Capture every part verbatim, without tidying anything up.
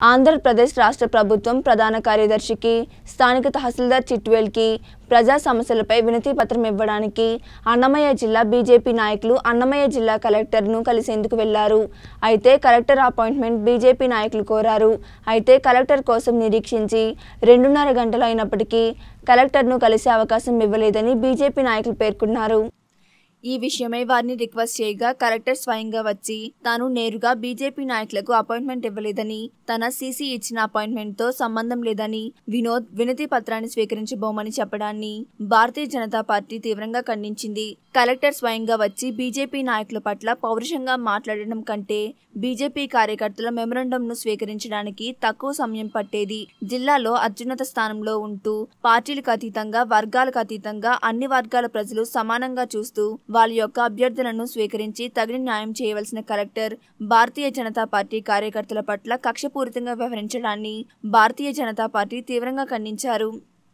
ఆంధ్రప్రదేశ్ రాష్ట్ర ప్రభుత్వం ప్రధాన కార్యదర్శికి స్థానిక తహసీల్దార్ చిట్వేల్కి ప్రజా సమస్యలపై వినతి పత్రం ఇవ్వడానికి అన్నమయ్య జిల్లా బీజేపీ నాయకులు అన్నమయ్య జిల్లా కలెక్టర్ను కలిసేందుకు వెళ్లారు. అయితే కలెక్టర్ అపాయింట్మెంట్ బీజేపీ నాయకులు కోరారు. అయితే కలెక్టర్ కోసం నిరీక్షించి రెండున్నర గంటలు అయినప్పటికీ కలెక్టర్ను కలిసే అవకాశం ఇవ్వలేదని బీజేపీ నాయకులు పేర్కొన్నారు. ఈ విషయమై వారిని రిక్వెస్ట్ చేయగా కలెక్టర్ స్వయంగా వచ్చి తాను నేరుగా బీజేపీ నాయకులకు అపాయింట్మెంట్ ఇవ్వలేదని, తన సీసీ ఇచ్చిన అపాయింట్మెంట్ తో సంబంధం లేదని వినోద్ వినతి పత్రాన్ని స్వీకరించబోమని చెప్పడాన్ని భారతీయ జనతా పార్టీ తీవ్రంగా ఖండించింది. కలెక్టర్ స్వయంగా వచ్చి బీజేపీ నాయకుల పట్ల పౌరుషంగా మాట్లాడడం కంటే బీజేపీ కార్యకర్తల మెమరాండంను స్వీకరించడానికి తక్కువ సమయం పట్టేది. జిల్లాలో అత్యున్నత స్థానంలో ఉంటూ పార్టీలకు అతీతంగా వర్గాలకు అతీతంగా అన్ని వర్గాల ప్రజలు సమానంగా చూస్తూ వాళ్ళ యొక్క అభ్యర్థులను స్వీకరించి తగిన న్యాయం చేయవలసిన కలెక్టర్ భారతీయ జనతా పార్టీ కార్యకర్తల పట్ల కక్షపూరితంగా వ్యవహరించడాన్ని భారతీయ జనతా పార్టీ తీవ్రంగా ఖండించారు.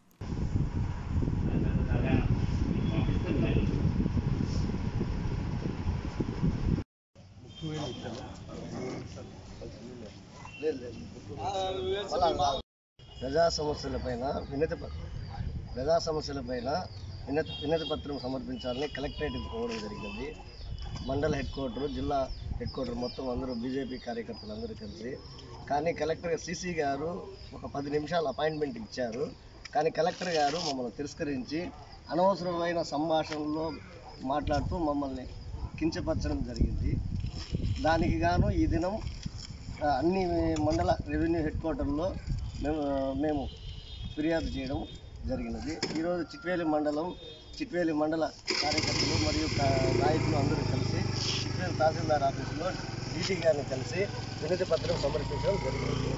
ప్రజా సమస్యలపైన వినతి ప్రజా సమస్యలపైన వినతి వినతి పత్రం సమర్పించాలని కలెక్టరేట్కి పోవడం జరిగింది. మండల హెడ్ క్వార్టర్, జిల్లా హెడ్ క్వార్టర్ మొత్తం అందరూ బీజేపీ కార్యకర్తలు అందరూ కలిసి. కానీ కలెక్టర్ సీసీ గారు ఒక పది నిమిషాలు అపాయింట్మెంట్ ఇచ్చారు. కానీ కలెక్టర్ గారు మమ్మల్ని తిరస్కరించి అనవసరమైన సంభాషణలో మాట్లాడుతూ మమ్మల్ని కించపరచడం జరిగింది. దానికి గాను ఈ దినం అన్ని మండల రెవెన్యూ హెడ్ క్వార్టర్లో మేము మేము ఫిర్యాదు చేయడం జరిగినది. ఈరోజు చిట్వేలి మండలం చిట్వేలి మండల కార్యకర్తలు మరియు నాయకులు అందరూ కలిసి చిట్వేలి తహసీల్దార్ ఆఫీసులో డీటీ గారిని కలిసి వినతి పత్రం సమర్పించడం జరిగింది.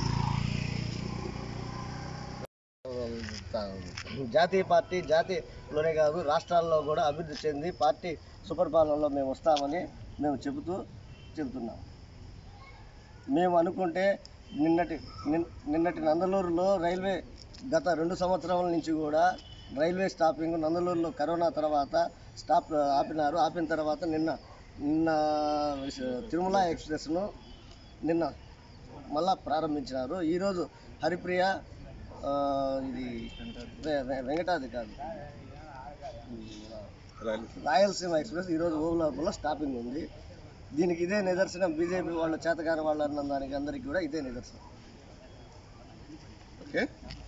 జాతీయ పార్టీ జాతీయలోనే కాదు రాష్ట్రాల్లో కూడా అభివృద్ధి చెంది పార్టీ సుపరిపాలనలో మేము వస్తామని మేము చెబుతూ చెబుతున్నాం. మేము అనుకుంటే నిన్నటి నిన్నటి నందలూరులో రైల్వే గత రెండు సంవత్సరాల నుంచి కూడా రైల్వే స్టాపింగ్ నందలూరులో కరోనా తర్వాత స్టాప్ ఆపినారు. ఆపిన తర్వాత నిన్న నిన్న తిరుమల ఎక్స్ప్రెస్ను నిన్న మళ్ళా ప్రారంభించినారు. ఈరోజు హరిప్రియ ఇది వెంకటాది కాదు రాయలసీమ ఎక్స్ప్రెస్ ఈరోజు ఓవలాపులో స్టాపింగ్ ఉంది. దీనికి ఇదే నిదర్శనం. బీజేపీ వాళ్ళు చేతకాని వాళ్ళు అన్న దానికి అందరికీ కూడా ఇదే నిదర్శనం. ఓకే.